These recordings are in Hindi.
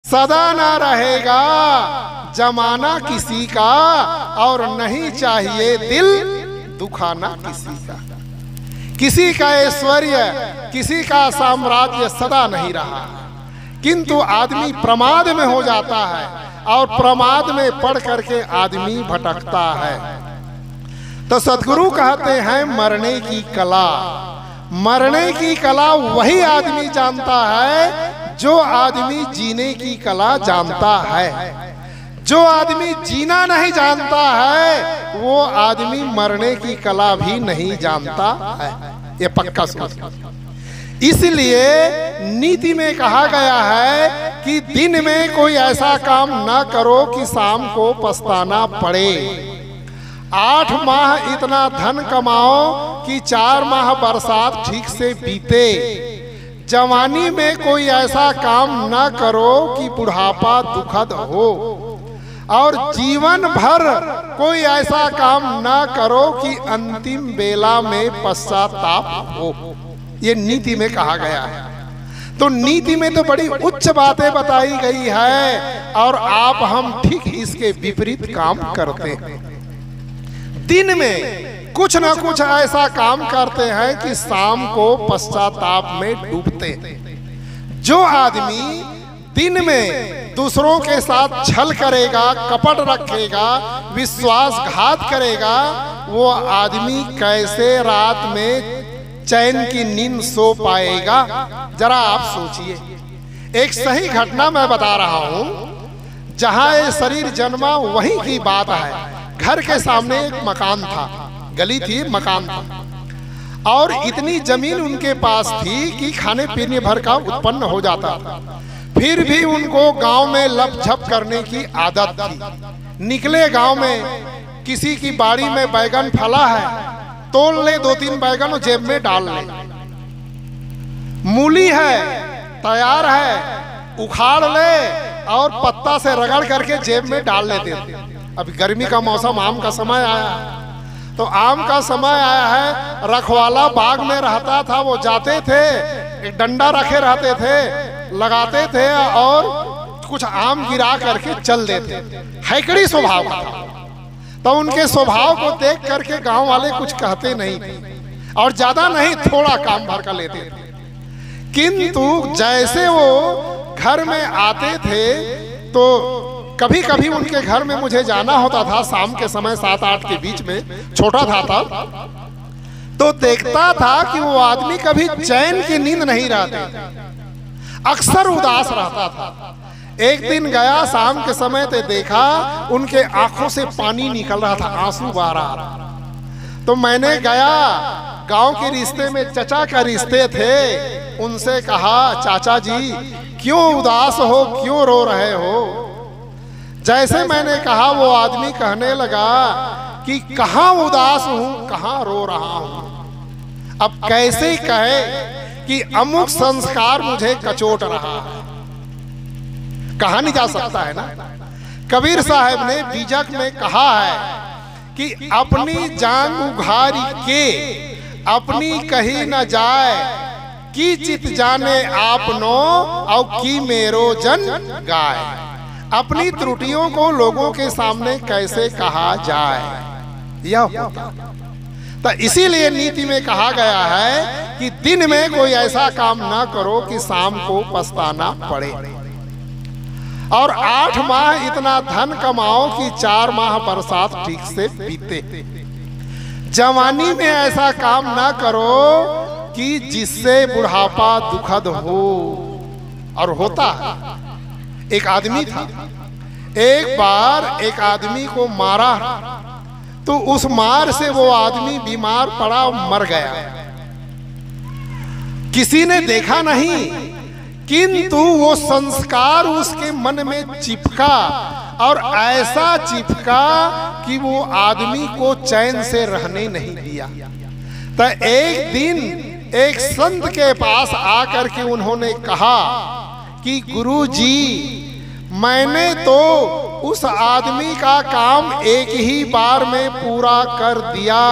सदा ना रहेगा जमाना किसी का, और नहीं चाहिए दिल दुखाना किसी का। किसी का ऐश्वर्य, किसी का साम्राज्य सदा नहीं रहा, किंतु आदमी प्रमाद में हो जाता है और प्रमाद में पड़ करके आदमी भटकता है। तो सद्गुरु कहते हैं मरने की कला, मरने की कला वही आदमी जानता है जो आदमी जीने की कला जानता है। जो आदमी जीना नहीं जानता है वो आदमी मरने की कला भी नहीं जानता है, ये पक्का सोच। इसलिए नीति में कहा गया है कि दिन में कोई ऐसा काम ना करो कि शाम को पछताना पड़े। 8 माह इतना धन कमाओ कि 4 माह बरसात ठीक से बीते। जवानी में कोई ऐसा काम ना करो कि बुढ़ापा दुखद हो, और जीवन भर कोई ऐसा काम ना करो कि अंतिम बेला में पश्चाताप हो। ये नीति में कहा गया है। तो नीति में तो बड़ी उच्च बातें बताई गई है, और आप हम ठीक इसके विपरीत काम करते हैं। दिन में कुछ ना कुछ ऐसा काम करते हैं कि शाम को पश्चाताप में डूबते हैं। जो आदमी दिन में दूसरों के साथ छल करेगा, कपट रखेगा, विश्वासघात करेगा, वो आदमी कैसे रात में चैन की नींद सो पाएगा? जरा आप सोचिए। एक सही घटना मैं बता रहा हूं। जहां ये शरीर जन्मा वहीं की बात है। घर के सामने एक मकान था, गली थी, मकान था, और इतनी जमीन उनके पास थी कि खाने पीने भर का उत्पन्न हो जाता था। फिर भी उनको गांव में लपझप करने की आदत थी। निकले गांव में, किसी की बाड़ी में बैगन फला है, तोड़ ले 2-3 बैगन और जेब में डाल ले। मूली है, तैयार है, उखाड़ ले और पत्ता से रगड़ करके जेब में डाल लेते थे। अभी गर्मी का मौसम, आम का समय आया, तो आम का समय आया है। रखवाला बाग में रहता था, वो जाते थे, एक डंडा रखे रहते थे, लगाते थे और कुछ आम गिरा करके चल देते। हैकड़ी स्वभाव का था। तो उनके स्वभाव को देख करके गांव वाले कुछ कहते नहीं थे, और ज्यादा नहीं, थोड़ा काम भर का लेते थे। किंतु जैसे वो घर में आते थे तो कभी कभी उनके घर में मुझे जाना होता था शाम के समय 7-8 के बीच में, छोटा था तब, तो देखता था कि वो आदमी कभी चैन की नींद नहीं रहते, अक्सर उदास रहता था। एक दिन गया शाम के समय तो देखा उनके आंखों से पानी निकल रहा था, आंसू बह रहा था। तो मैंने गया, गांव के रिश्ते में चचा का रिश्ते थे, उनसे कहा, चाचा जी क्यों उदास हो, क्यों रो रहे हो? जैसे मैंने कहा वो आदमी कहने लगा कि कहाँ उदास हूं, कहाँ रो रहा हूं। अब कैसे कहे कि अमुक संस्कार मुझे कचोट रहा है, कहा नहीं जा सकता है ना। कबीर साहब ने बीजक में कहा है कि अपनी जान उघारी के अपनी कही न जाए, की चित जाने आपनो और की मेरो जन गाय। अपनी त्रुटियों को लोगों के सामने कैसे कहा जाए, यह होता। तो इसीलिए नीति में कहा गया है कि दिन में कोई ऐसा काम ना करो कि शाम को पछताना पड़े, और 8 माह इतना धन कमाओ कि 4 माह बरसात ठीक से बीते। जवानी में ऐसा काम ना करो कि जिससे बुढ़ापा दुखद हो। और होता है। एक आदमी था, एक बार एक आदमी को मारा, तो उस मार से वो आदमी बीमार पड़ा, मर गया। किसी ने देखा नहीं, किंतु वो संस्कार उसके मन में चिपका, और ऐसा चिपका कि वो आदमी को चैन से रहने नहीं दिया। तो एक दिन एक संत के पास आकर के उन्होंने कहा कि गुरुजी, मैंने तो उस आदमी का काम एक ही बार में पूरा कर दिया,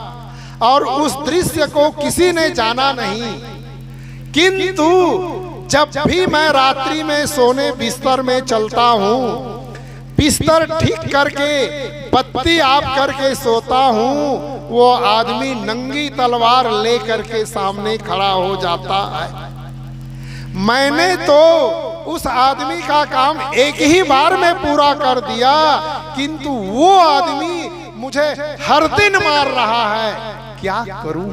और उस दृश्य को किसी ने जाना नहीं, किंतु जब भी मैं रात्रि में सोने बिस्तर में चलता हूँ, बिस्तर ठीक करके पत्ती आप करके सोता हूँ, वो आदमी नंगी तलवार लेकर के सामने खड़ा हो जाता है। मैंने तो उस आदमी का काम एक ही बार में पूरा कर दिया, किंतु वो आदमी मुझे हर दिन मार रहा है, क्या करूं?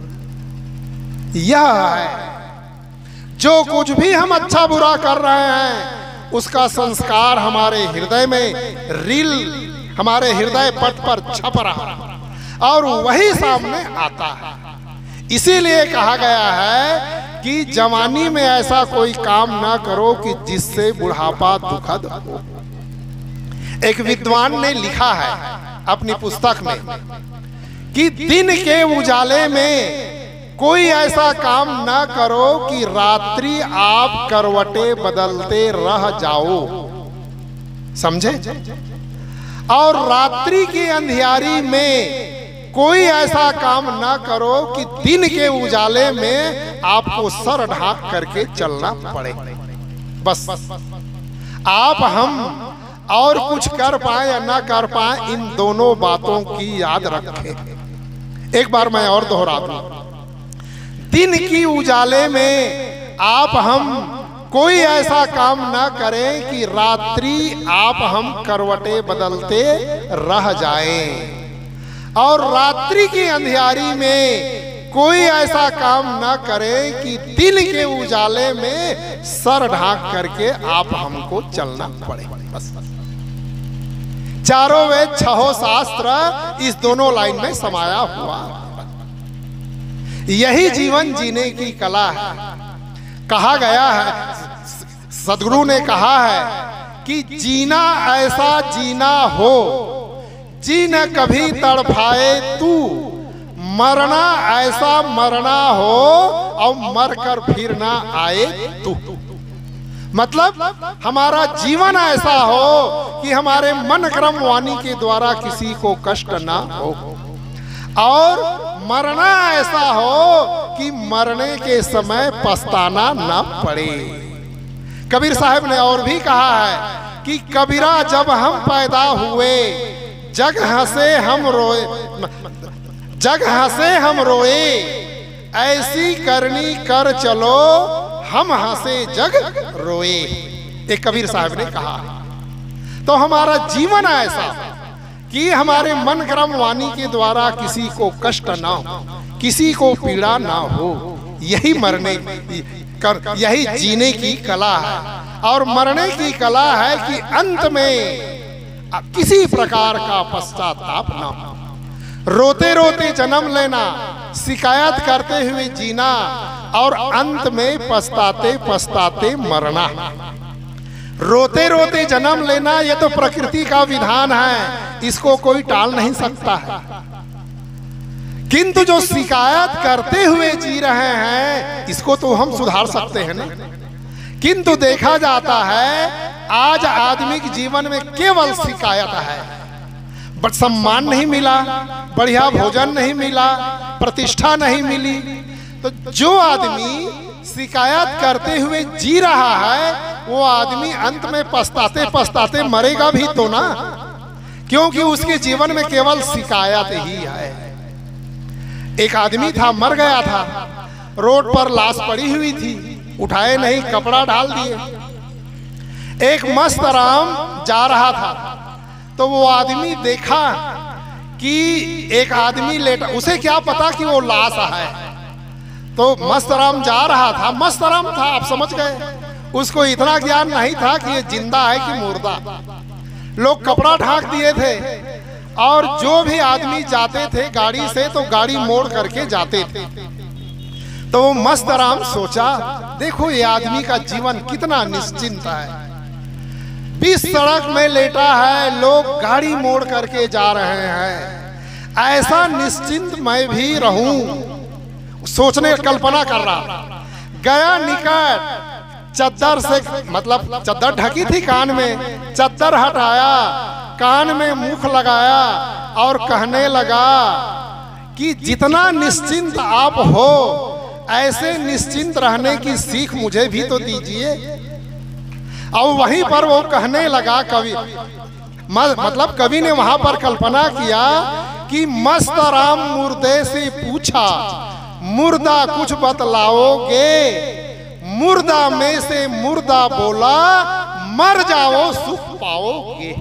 यह है जो कुछ भी हम अच्छा बुरा कर रहे हैं, उसका संस्कार हमारे हृदय में रील हमारे हृदय पट पर छप रहा और वही सामने आता है। इसीलिए कहा गया है कि जवानी में ऐसा कोई काम ना करो कि जिससे बुढ़ापा दुखद हो। एक विद्वान ने लिखा है अपनी पुस्तक में कि दिन के उजाले में कोई ऐसा काम ना करो कि रात्रि आप करवटे बदलते रह जाओ, समझे? और रात्रि की अंधियारी में कोई ऐसा काम ना करो कि दिन के उजाले में आपको सर ढांक करके चलना पड़े। बस आप हम और कुछ कर पाए या ना कर पाए, इन दोनों बातों की याद रखें। एक बार मैं और दोहरा दूं, दिन की उजाले में आप हम कोई ऐसा काम ना करें कि रात्रि आप हम करवटे बदलते रह जाएं, और रात्रि की अंधियारी में कोई ऐसा काम ना करें कि दिन के उजाले में सर ढांक करके आप हमको चलना पड़े। बस चारों वेद छहों शास्त्र इस दोनों लाइन में समाया हुआ। यही जीवन जीने की कला है। कहा गया है, सदगुरु ने कहा है कि जीना ऐसा जीना हो, जी न कभी तड़फाए तू, मरना ऐसा मरना हो और मर कर फिर ना आए तू। मतलब हमारा जीवन ऐसा हो कि हमारे मन क्रम वाणी के द्वारा किसी को कष्ट ना हो, और मरना ऐसा हो कि मरने के समय पछताना ना पड़े। कबीर साहब ने और भी कहा है कि कबीरा जब हम पैदा हुए, जग हंसे हम रोए, जग हंसे हम रोए, ऐसी करनी कर चलो हम हंसे जग रोए। एक कबीर साहब ने कहा। तो हमारा जीवन ऐसा कि हमारे मन क्रम वाणी के द्वारा किसी को कष्ट ना हो, किसी को पीड़ा ना हो, यही मरने यही जीने की कला है। और मरने की कला है कि अंत में किसी प्रकार का पश्चाताप ना हो, रोते रोते जन्म लेना, शिकायत करते हुए जीना, और अंत में पछताते पछताते मरना। रोते रोते जन्म लेना ये तो प्रकृति का विधान है, इसको कोई टाल नहीं सकता है। किंतु जो शिकायत करते हुए जी रहे हैं, इसको तो हम सुधार सकते हैं ना। किंतु देखा जाता है आज आदमी के जीवन में केवल शिकायत है। बट सम्मान नहीं मिला, बढ़िया भोजन नहीं मिला, प्रतिष्ठा नहीं मिली। तो जो आदमी शिकायत करते हुए जी रहा है, वो आदमी अंत में पछताते पछताते मरेगा भी तो ना, क्योंकि उसके जीवन में केवल शिकायत ही है। एक आदमी था, मर गया था, रोड पर लाश पड़ी हुई थी, उठाए नहीं, कपड़ा डाल दिए। एक मस्त राम जा रहा था, तो वो आदमी देखा कि एक आदमी लेटा, उसे क्या पता कि वो लाश है। तो मस्त राम जा रहा था, मस्त राम था, आप समझ गए, उसको इतना ज्ञान नहीं था कि ये जिंदा है कि मुर्दा। लोग कपड़ा ढांक दिए थे, और जो भी आदमी जाते थे गाड़ी से, तो गाड़ी मोड़ करके जाते थे। तो वो मस्त राम सोचा, देखो ये आदमी का जीवन कितना निश्चिंत है, 20 सड़क में लेटा है, लोग गाड़ी मोड़ करके जा रहे हैं, ऐसा निश्चिंत मैं भी रहूं। सोचने कल्पना कर रहा, गया निकट, चद्दर से, मतलब चद्दर ढकी थी कान में, चद्दर हटाया, कान में मुख लगाया और कहने लगा कि जितना निश्चिंत आप हो, ऐसे निश्चिंत रहने की सीख मुझे भी तो दीजिए। और वहीं पर वो कहने लगा, कवि मतलब कवि ने वहां पर कल्पना किया कि मस्त राम मुर्दे से पूछा, मुर्दा कुछ बतलाओगे? मुर्दा में से मुर्दा बोला, मर जाओ सुख पाओगे।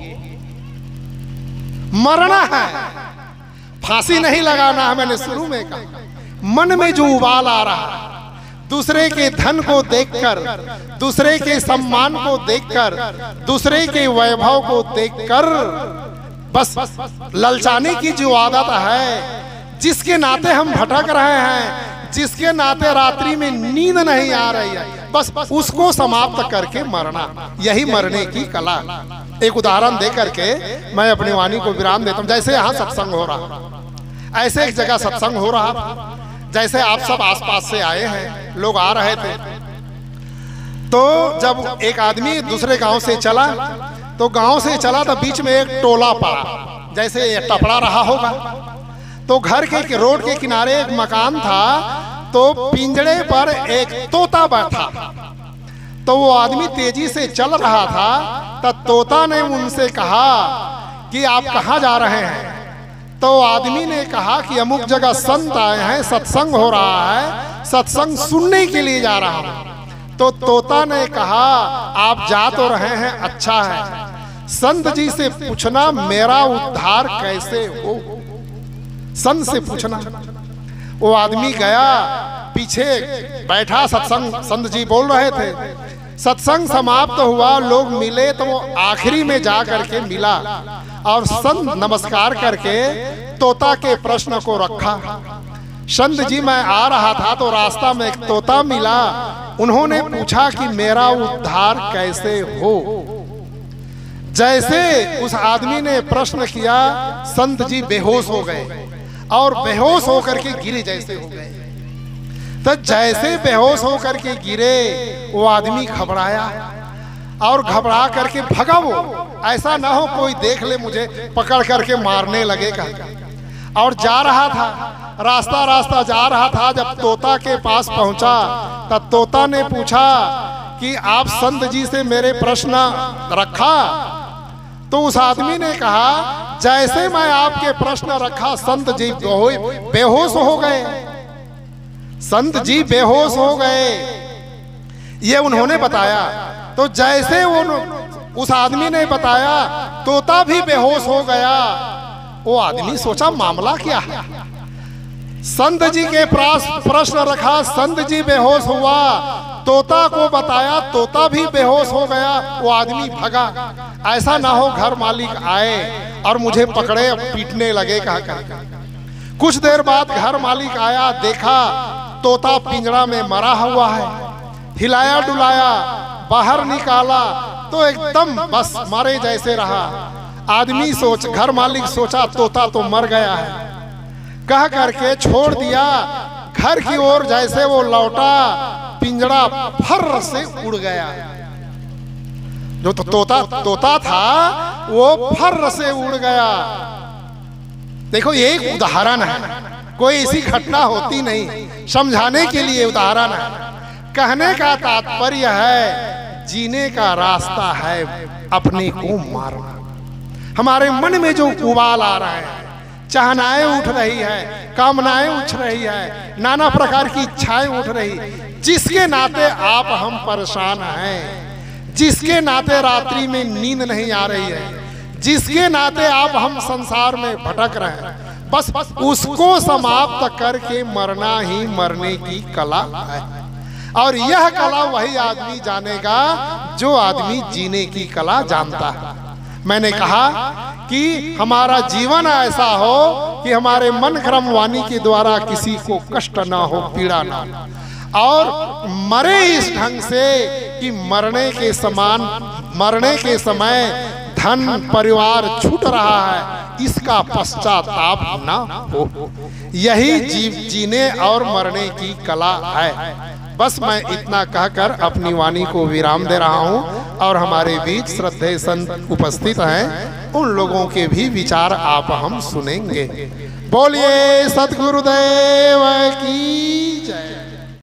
मरना है, फांसी नहीं लगाना है। मैंने शुरू में कहा, मन में जो उबाल आ रहा है, दूसरे के धन को देखकर, दूसरे के सम्मान को देखकर, दूसरे के वैभव को देखकर बस ललचाने की जो आदत है, जिसके नाते हम भटक रहे हैं, जिसके नाते रात्रि में नींद नहीं आ रही है, बस उसको समाप्त करके मरना, यही मरने की कला। एक उदाहरण दे करके मैं अपनी वाणी को विराम देता हूं। जैसे यहाँ सत्संग हो रहा, ऐसे एक जगह सत्संग हो रहा, जैसे आप सब आसपास से आए हैं, लोग आ रहे थे, तो जब एक आदमी दूसरे गांव से चला, तो गांव से चला तो बीच में एक टोला पड़ा, जैसे टपड़ा रहा होगा। तो घर के रोड के किनारे एक मकान था, तो पिंजड़े पर एक तोता बैठा। तो वो आदमी तेजी से चल रहा था, तब तोता ने उनसे कहा कि आप कहाँ जा रहे हैं? तो आदमी ने कहा कि अमुक जगह संत आए हैं, सत्संग हो रहा है, सत्संग सुनने के लिए जा रहा हूं। तो तोता ने कहा, आप जा तो रहे हैं, अच्छा है, संत जी से पूछना मेरा उद्धार कैसे हो, संत से पूछना। वो आदमी गया, पीछे बैठा, सत्संग संत जी बोल रहे थे। सत्संग समाप्त हुआ, लोग मिले, तो वो आखिरी में जा करके मिला और संत नमस्कार करके तोता के प्रश्न को रखा। संत जी, मैं आ रहा था तो रास्ता में एक तोता मिला, उन्होंने पूछा कि मेरा उद्धार कैसे हो। जैसे उस आदमी ने प्रश्न किया, संत जी बेहोश हो गए और बेहोश होकर के गिरे जैसे हो गए। तो जैसे बेहोश होकर के गिरे, वो आदमी घबराया और घबरा करके भगा। वो ऐसा ना हो कोई देख ले मुझे पकड़ करके मारने लगेगा। और जा रहा था, रास्ता जा रहा था, जब तोता के पास पहुंचा, तब तोता ने पूछा कि आप संत जी से मेरे प्रश्न रखा? तो उस आदमी ने कहा, जैसे मैं आपके प्रश्न रखा, संत जी बेहोश हो गए, संत जी बेहोश हो गए, ये उन्होंने बताया। तो जैसे उस आदमी ने बताया, तोता भी बेहोश हो गया। वो आदमी सोचा मामला क्या है, संत जी के पास प्रश्न रखा, संत जी बेहोश हुआ, तोता को बताया, तोता भी बेहोश हो गया। वो आदमी भगा, ऐसा ना हो घर मालिक आए और मुझे पकड़े पीटने लगे कहा। कुछ देर बाद घर मालिक आया, देखा तोता पिंजरा में मरा हुआ है, हिलाया डुलाया, बाहर निकाला तो एकदम बस मरे जैसे रहा। आदमी घर मालिक सोचा तोता तो मर गया है, कह करके छोड़ दिया। घर की ओर जैसे वो लौटा, पिंजरा फर से उड़ गया। जो तोता था वो फर से उड़ गया। देखो ये एक उदाहरण है, कोई ऐसी घटना होती नहीं, समझाने के लिए उदाहरण है। कहने का तात्पर्य है, जीने का रास्ता है अपने को मारना। हमारे मन में जो उबाल आ रहा है, चाहनाएं उठ रही है, कामनाएं उठ रही है, नाना प्रकार की इच्छाएं उठ रही, जिसके नाते आप हम परेशान हैं, जिसके नाते रात्रि में नींद नहीं आ रही है, जिसके नाते आप हम संसार में भटक रहे हैं, बस उसको समाप्त करके मरना ही मरने की कला है। और यह कला वही आदमी जानेगा जो आदमी जीने की कला जानता है। मैंने कहा कि हमारा जीवन ऐसा हो कि हमारे मन क्रम वाणी के द्वारा किसी को कष्ट ना हो, पीड़ा ना हो, और मरे इस ढंग से कि मरने के समय धन परिवार छूट रहा है, इसका पश्चाताप ना हो। यही जीने और मरने की कला है। बस मैं इतना कहकर अपनी वाणी को विराम दे रहा हूँ और हमारे बीच श्रद्धेय संत उपस्थित हैं, उन लोगों के भी विचार आप हम सुनेंगे। बोलिए सद्गुरुदेव की।